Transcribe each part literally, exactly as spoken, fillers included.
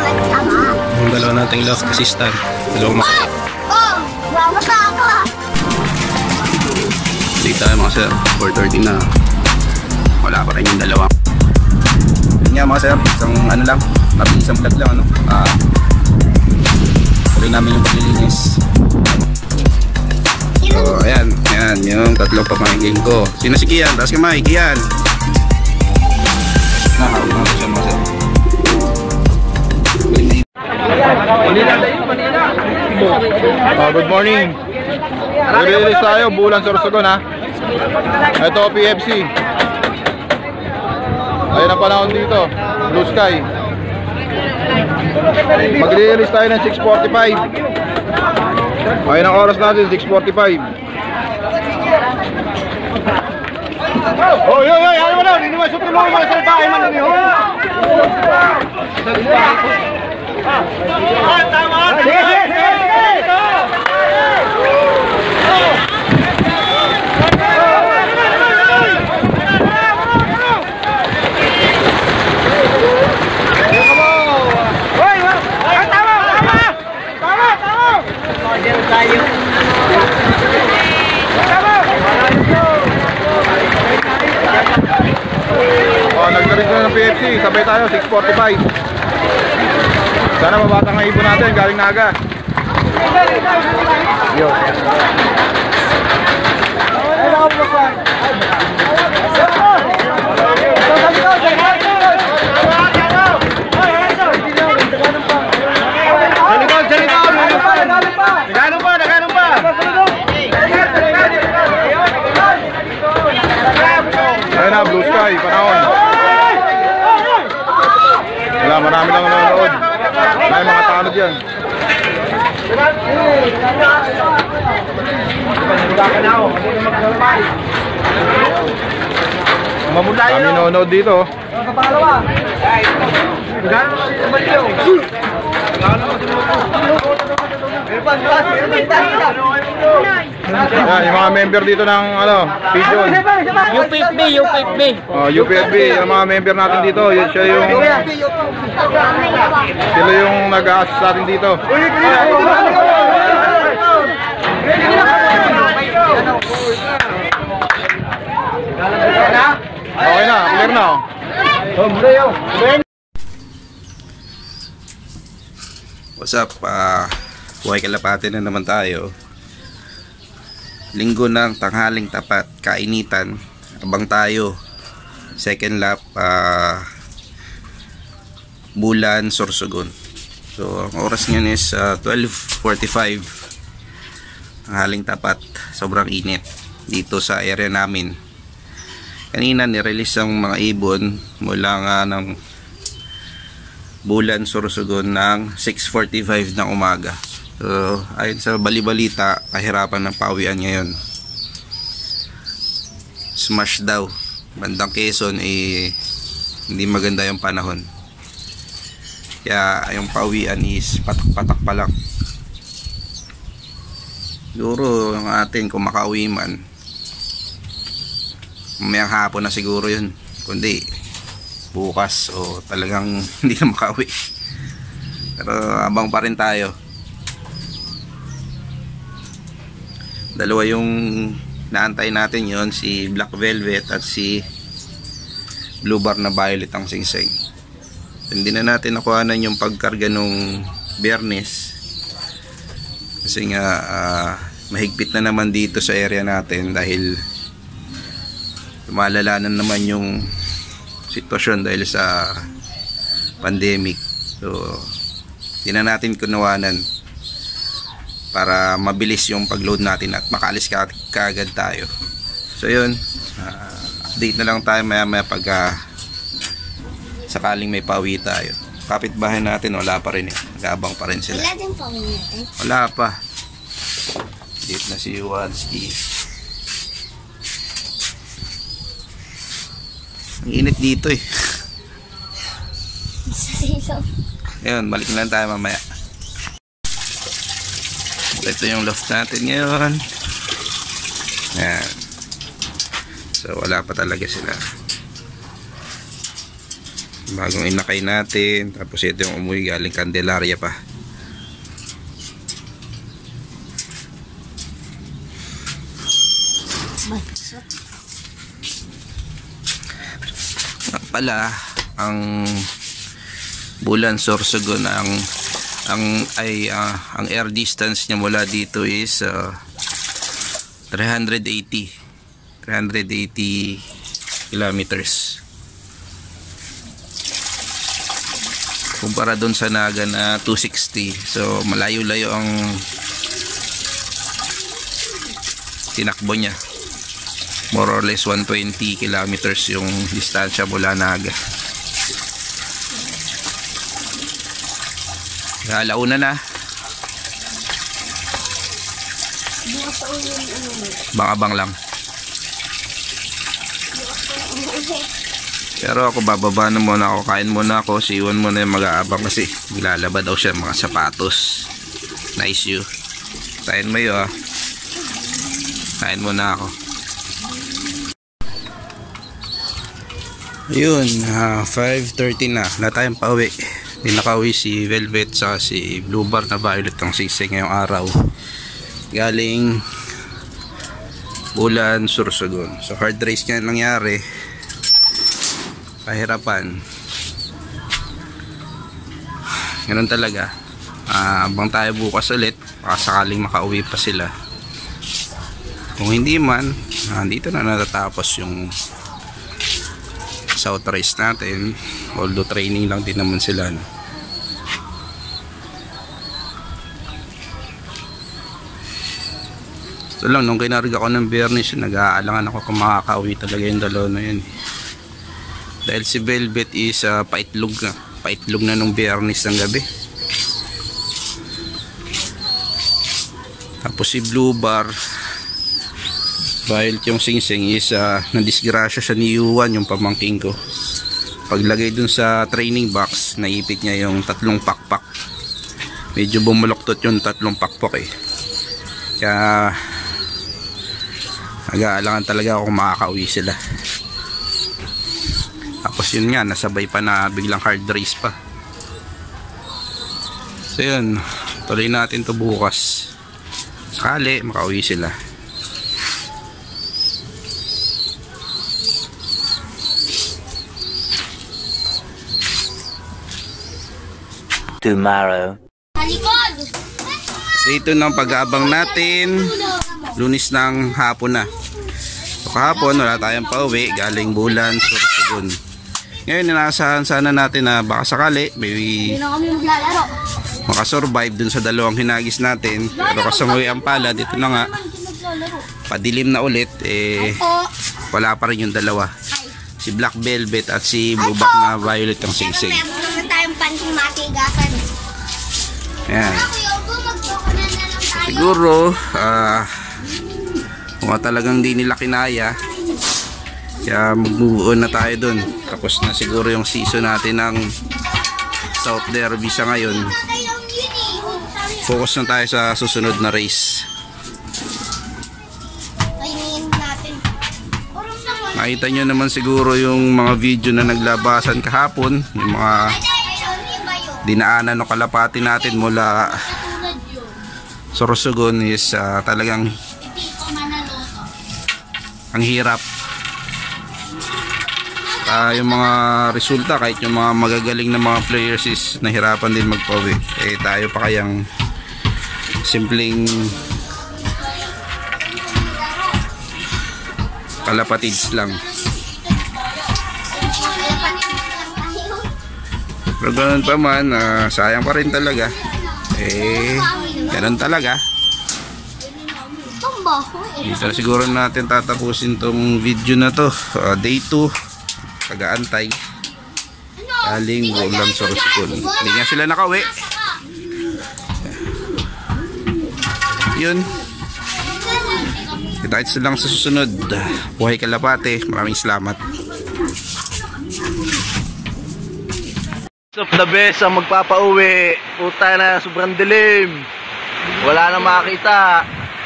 Yung dalawa nating loft assistant. Dalawang mga. Dito tayo mga sir. four thirty na. Wala pa rin yung dalawa. Yun nga mga sir. Isang ano lang. Mabilisang vlog lang ano. Ah. Tuloy namin yung paglilinis. So ayan. Ayan. Yung tatlong pamangking ko. Sino si Kian? Taas kamay. Kian. Nakahawag natin siya mga sir. Uh, good morning. Release tayo, Bulan Sorsogon ha. Ito P F C. Ayun ang panahon dito, blue sky. Mag-release tayo ng six forty-five. Ayun ang oras natin, six forty-five. Oh, yo, yo, ano mo na? Hindi naman sutulong mga salbahe man ninyo. Tama! Sige, sige, sige! Oh, nagdaring na ng P F C, sabay tayo, six forty-five. Sana mabata ang ibon natin, galing Naga. Yo. Nagano pa, nagano pa. Ayun na, blue sky, panahon. Wala, marami lang nanonood. May mga tanod yan. Kami nanonood dito. Yan, yung mga member dito ng ano, Pigeon. U P F B, U P F B. Oh, U P F B, yung mga member natin dito, yun siya yung sila yung nag-a-assist sa atin dito. Okay na, clear na. What's up? Uh, buhay kalapati na naman tayo. Linggo ng tanghaling tapat, kainitan. Abang tayo. Second lap, uh, Bulan Sorsogon. So, ang oras ngayon is uh, twelve forty-five. Tanghaling tapat. Sobrang init dito sa area namin. Kanina nirelease ang mga ibon mula nga ng Bulan Sorsogon ng six forty-five ng umaga. So, ayon sa balibalita, kahirapan ng pawian ngayon. Smash daw. Bandang Quezon eh hindi maganda yung panahon. Kaya yung pawian is patak-patak pa lang. Siguro yung atin kung makauwi man, mamayang hapon na siguro yun. Kundi bukas o talagang hindi na makauwi. Pero abang pa rin tayo. Dalawa yung naantay natin yon, si Black Velvet at si Blue Bar na Violet ang singsing. Hindi na natin nakuhanan yung pagkarga nung Biyernes kasi nga uh, mahigpit na naman dito sa area natin dahil lumalala na naman yung sitwasyon dahil sa pandemic. So hindi na natin kunawanan para mabilis yung pag-load natin at makaalis ka kaagad tayo. So yun, uh, update na lang tayo maya maya pag uh, sakaling may pauwi tayo. Kapitbahay natin wala pa rin eh, nag-aabang pa rin sila. Wala din pauwi natin? Wala pa. Dito na si Wansky. Ang init dito eh. Sa sisaw. Ayun, balik na lang tayo mamaya. Ito yung loft natin ngayon. Ayan. So wala pa talaga sila. bagong inakay natin. Tapos ito yung umuwi galing Candelaria pa. Pala ang Bulan Sorsogon ang ang ay uh, ang air distance niya mula dito is uh, three hundred eighty kilometers kumpara doon sa Naga na two sixty. So malayo-layo ang tinakbo niya. More or less one twenty kilometers yung distansya mula Naga. Alauna na. Bang-abang lang. Pero ako bababa na muna ako. Kain muna ako. Si Iwan muna yung mag-aabang kasi lalaba daw siya mga sapatos. Nice you. Kain mo yun ah. Kain muna ako. Ayun, uh, five thirty na. Wala tayong pauwi. Hindi nakauwi si Velvet sa si Blue Bar na Violet ang sisig ngayong araw. Galing Bulan Sorsogon. So hard race nga nangyari. Kahirapan. Ganun talaga. Uh, abang tayo bukas ulit. Baka sakaling makauwi pa sila. Kung hindi man, uh, dito na natatapos yung South race natin, although training lang din naman sila, no? So lang, nung kinarga ko ng Biyernes, nag-aalangan ako kung makakauwi talaga yung dalawa na yun. Dahil si Velvet is uh, paitlog na paitlog na nung Biyernes ng gabi. Tapos si Blue Bar Violet yung singsing is uh, nadisgrasya siya ni Yuan, yung pamangking ko. Paglagay dun sa training box, naipit niya yung tatlong pakpak. Medyo bumuloktot yung tatlong pakpak eh. Kaya nag-aalangan talaga ako kung makakauwi sila. Tapos yun nga, nasabay pa na biglang hard race pa. So yun, tuloy natin to bukas. Sakali makauwi sila. Tomorrow. Dito ng pag-aabang natin, Lunes ng hapon na. So kahapon wala tayong pauwi, galing Bulan Sorsogon. Ngayon inaasahan sana natin na baka sakali may makasurvive dun sa dalawang hinagis natin. Pero kasamuwi ang pala, dito na nga padilim na ulit, eh wala pa rin yung dalawa, si Black Velvet at si Bubak na Violet ang singsing. Ayan. Siguro uh, kung talagang di nila kinaya, kaya mag-move on na tayo dun. Tapos na siguro yung season natin ng South Derby sa ngayon. Focus na tayo sa susunod na race. Nakita nyo naman siguro yung mga video na naglabasan kahapon, yung mga dinaanan o kalapati natin mula Sorsogon is uh, talagang ang hirap. Uh, yung mga resulta, kahit yung mga magagaling na mga players is nahirapan din magpawi. Eh tayo pa kayang simpleng kalapatids lang. Pero ganun pa man, uh, sayang pa rin talaga. Eh, ganun talaga. Dito siguro natin tatapusin tong video na to. uh, Day two, pag-aantay galing Bulan Sorsogon. Hindi nga sila nakauwi. Yun, kita-kits lang sa susunod. Buhay Kalapate. Maraming salamat. Of the best ang magpapauwi. Puta na, sobrang dilim. Wala na makita.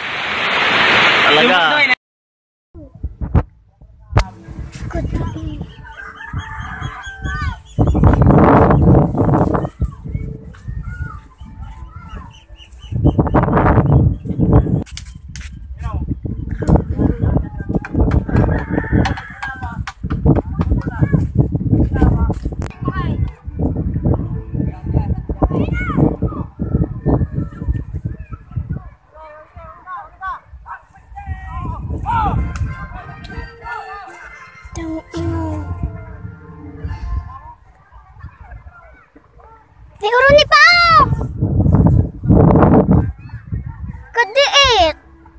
Talaga. May uruni pa! Kadiit!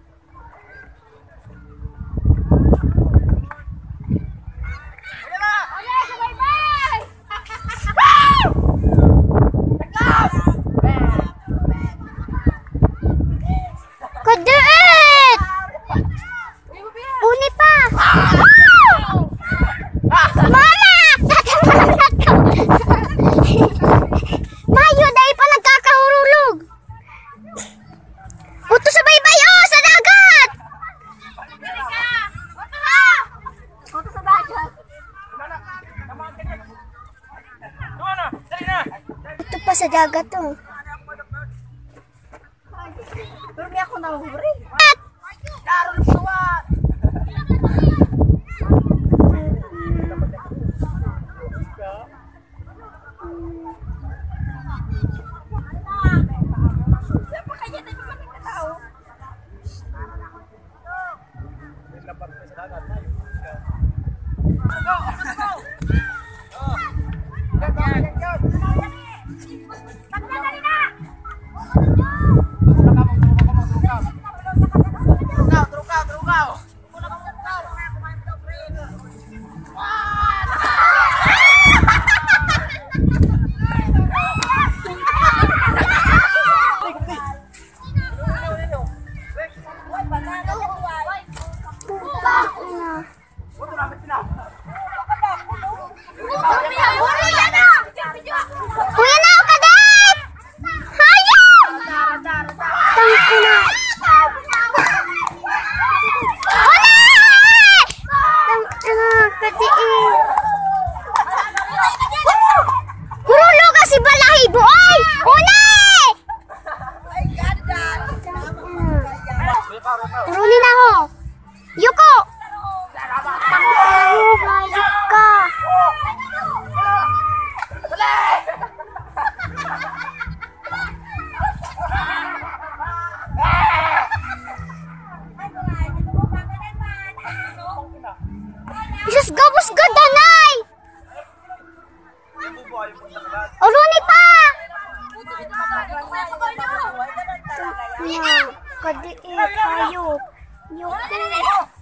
Kadiit! Uni pa! Mama! Mayo, dahil pa nagkakahurulog. Uto sa baybay, oh! Sa dagat! Uto sa dagat. Ito pa sa dagat, oh. Pero may ako nahuhuri. Karol suwat! Kuya na ako kadit! Hayop! Tangina! Ulit! Tangina, kadiin! Hurulo ka si Balahibo! Ay! Ulit! Turuli na ako! Yuko! Tangina, bayok ka! Isus gabus ka, danay! Uruni pa! Kadiit, hayop. Yuko.